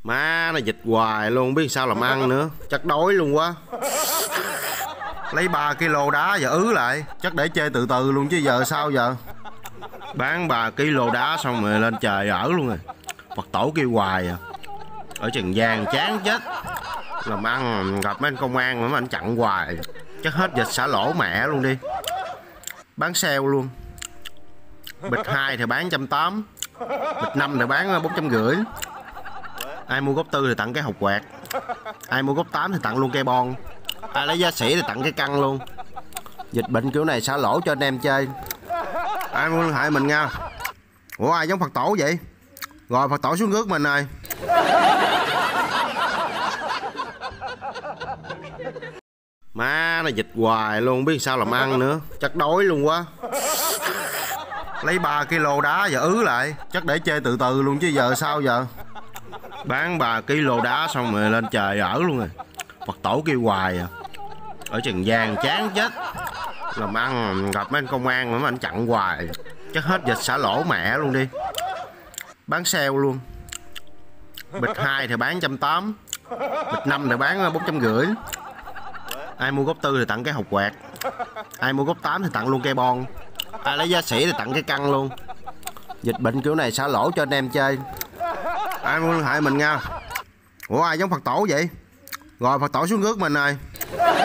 Má nó dịch hoài luôn, biết sao làm ăn nữa. Chắc đói luôn quá. Lấy 3 kg đá giờ ứ lại. Chắc để chơi từ từ luôn chứ giờ sao giờ. Bán 3 kg đá xong rồi lên trời ở luôn rồi. Phật tổ kêu hoài à. Ở Trần Giang chán chết. Làm ăn gặp mấy anh công an mà anh chặn hoài. Chắc hết dịch xả lỗ mẹ luôn đi. Bán sale luôn. Bịch 2 thì bán 180, bịch 5 thì bán 450. Ai mua gốc tư thì tặng cái hộp quẹt, ai mua gốc 8 thì tặng luôn cây bon, ai lấy giá sỉ thì tặng cái căng luôn. Dịch bệnh kiểu này xả lỗ cho anh em chơi. Ai muốn liên hệ mình nha. Ủa ai giống Phật tổ vậy? Rồi Phật tổ xuống rước mình rồi. Má nó dịch hoài luôn, biết sao làm ăn nữa. Chắc đói luôn quá. Lấy 3 kg đá giờ ứ lại. Chắc để chơi từ từ luôn chứ giờ sao giờ. Bán 3 kg đá xong rồi lên trời ở luôn rồi. Phật tổ kêu hoài à. Ở Trần Giang chán chết. Làm ăn gặp mấy anh công an mà anh chặn hoài. Chắc hết dịch xả lỗ mẹ luôn đi. Bán sale luôn. Bịch 2 thì bán 180, bịch 5 thì bán 450. Ai mua gốc tư thì tặng cái hộp quẹt, ai mua gốc 8 thì tặng luôn cây bon, ai lấy giá sỉ thì tặng cái căng luôn. Dịch bệnh kiểu này xả lỗ cho anh em chơi. Ai muốn liên hệ mình nha. Ủa ai giống Phật tổ vậy? Rồi Phật tổ xuống rước mình rồi.